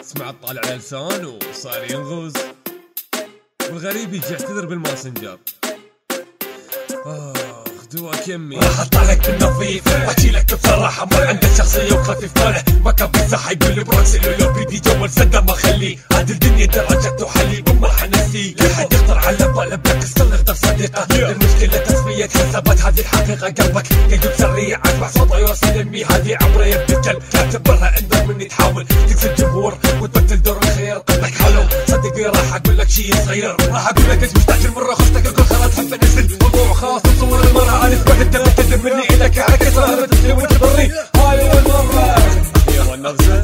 سمعت طالع على لسانه وصار ينغز، والغريب يجي يعتذر بالماسنجر. دواك يمي راح اطلعلك بالنظيف واحكي لك بصراحه ما عنده شخصيه وخفيف طالع ما كان بالصحه يقول بروكس لو بدي جول سده ما خليه هذه الدنيا درجته حلي بما حنسي لا حد يخطر على بالك بس نختار صديقه المشكله تسميه حسابات هذه الحقيقه قلبك يجيب سريع اسمع صوته يوصل امي هذه عمره يبتكل تعتبرها انذر مني تحاول تكسب جمهور وتبدل دور الخير قلبك حلو صدقني راح اقول لك شيء صغير راح اقول لك ايش مستعجل مره خفتك الكل خلاص تحب نزل موضوع خاص تصور المرة أنا سمعت أنت بتقدم مني إلك عكس رهبة تسلي وأنت بري هاي أول مرة يلا النغزة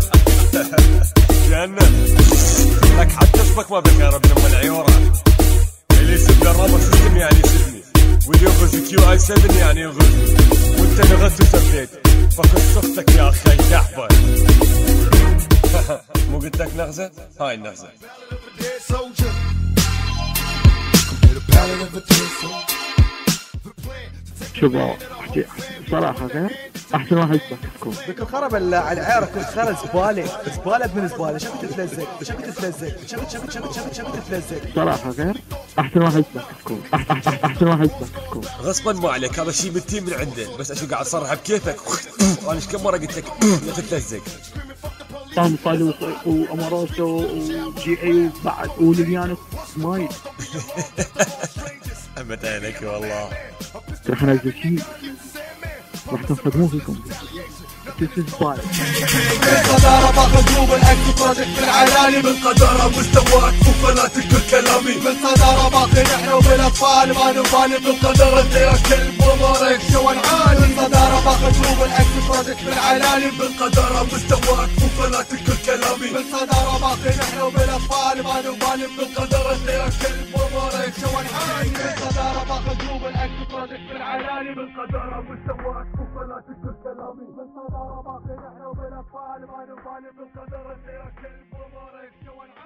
جنن لك حتى اسمك ما بكرب من العيورة اللي يسب الرابر سيستم يعني يسبني واللي يغز كيو اي 7 يعني يغز وانت نغزت وسبيت فكس اختك يا اخي دحبر مو قلت لك نغزة؟ هاي النغزة شوف احكي صراحة غير احسن واحد يسبك تكون ذيك الخرب على العيارة كنت خرب زبالة ابن زبالة شكت تتلزق شكت تتلزق صراحة غير احسن واحد يسبك تكون احسن واحد يسبك تكون غصبا ما عليك هذا شيء من التيم من عنده بس اشو قاعد صرح بكيفك انا ايش كم مرة قلت لك لا تتلزق طنطل واماروسو وجي اي وبعد وليانو سمايل أمت عينك والله راح انزل شيء راح تنصدمون فيكم تسبال بالقدارة باخذ جروب الاكس بروجكت في العلالي بالقدارة مستواك وفلات كل كلامي بالقدارة باخذ احنا وبالاطفال ما نبالي بالقدارة ترك المبارك سوى العالي بالقدارة باخذ جروب الاكس بروجكت في العلالي بالقدارة مستواك وفلات كل كلامي بالقدارة باخذ احنا وبالاطفال ما نبالي بالقدارة ترك المبارك سوى العالي بالقدارة باخذ جروب الاكس بروجكت في العلالي بالقدارة مستواك وفلات كل كلامي بالقدارة باقي نحن وبالاطفال ما نبالي بالقدر اللي ياكل المبارك سوى